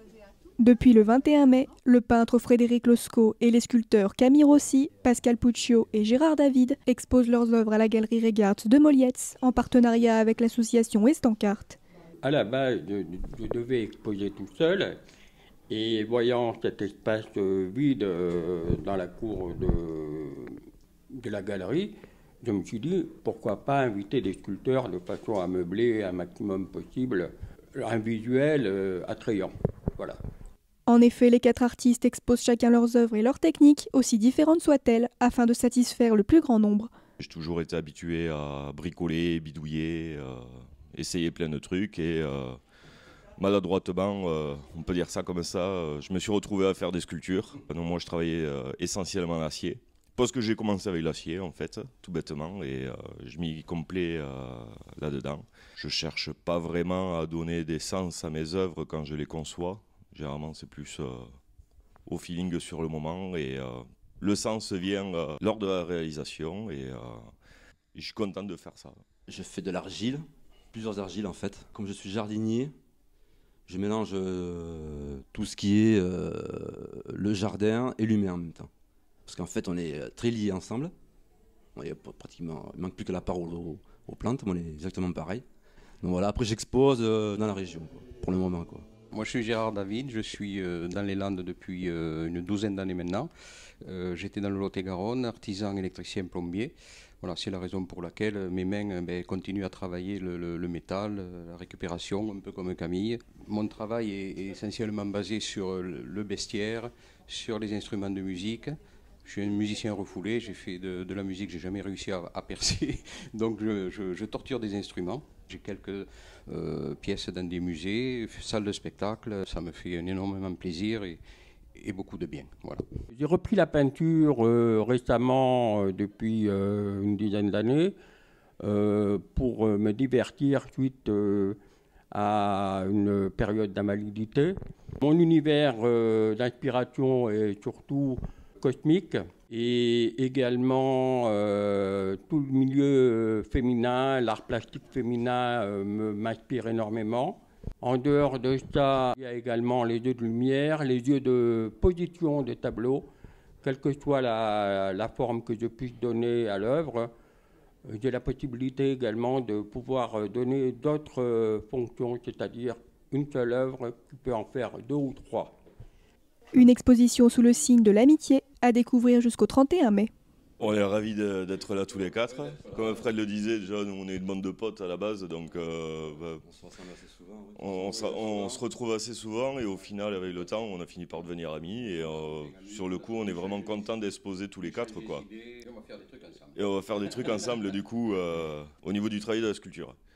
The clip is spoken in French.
Depuis le 21 mai, le peintre Frédéric Losco et les sculpteurs Camille Rossi, Pascal Puccio et Gérard David exposent leurs œuvres à la galerie Regards de Molietz en partenariat avec l'association Estancarte. À la base, je devais exposer tout seul et voyant cet espace vide dans la cour de la galerie, je me suis dit pourquoi pas inviter des sculpteurs de façon à meubler un maximum possible un visuel attrayant. Voilà. En effet, les 4 artistes exposent chacun leurs œuvres et leurs techniques, aussi différentes soient-elles, afin de satisfaire le plus grand nombre. J'ai toujours été habitué à bricoler, bidouiller, essayer plein de trucs et maladroitement, on peut dire ça comme ça, je me suis retrouvé à faire des sculptures. Donc moi je travaillais essentiellement en acier. Parce que j'ai commencé avec l'acier en fait, tout bêtement, et je m'y complais là-dedans. Je cherche pas vraiment à donner des sens à mes œuvres quand je les conçois. Généralement c'est plus au feeling sur le moment et le sens vient lors de la réalisation et je suis content de faire ça. Je fais de l'argile, plusieurs argiles en fait. Comme je suis jardinier, je mélange tout ce qui est le jardin et l'humain en même temps. Parce qu'en fait, on est très liés ensemble. Il manque plus que la part aux plantes, mais on est exactement pareil. Donc voilà, après j'expose dans la région, quoi, pour le moment, quoi. Moi je suis Gérard David, je suis dans les Landes depuis une douzaine d'années maintenant. J'étais dans le Lot-et-Garonne, artisan électricien plombier. Voilà, c'est la raison pour laquelle mes mains continuent à travailler le métal, la récupération, un peu comme Camille. Mon travail est essentiellement basé sur le bestiaire, sur les instruments de musique. Je suis un musicien refoulé, j'ai fait de la musique, j'ai jamais réussi à percer, donc je torture des instruments. J'ai quelques pièces dans des musées, salles de spectacle, ça me fait énormément plaisir et beaucoup de bien. Voilà. J'ai repris la peinture récemment, depuis une dizaine d'années, pour me divertir suite à une période d'invalidité. Mon univers d'inspiration est surtout cosmique et également tout le milieu féminin, l'art plastique féminin m'inspire énormément. En dehors de ça, il y a également les yeux de lumière, les yeux de position de tableau, quelle que soit la forme que je puisse donner à l'œuvre. J'ai la possibilité également de pouvoir donner d'autres fonctions, c'est-à-dire une seule œuvre qui peut en faire 2 ou 3. Une exposition sous le signe de l'amitié à découvrir jusqu'au 31 mai. On est ravis d'être là tous les 4. Comme Fred le disait, déjà nous on est une bande de potes à la base, donc on se retrouve assez souvent et au final avec le temps on a fini par devenir amis et sur le coup on est vraiment content d'exposer tous les 4 quoi. Et on va faire des trucs ensemble du coup au niveau du travail de la sculpture.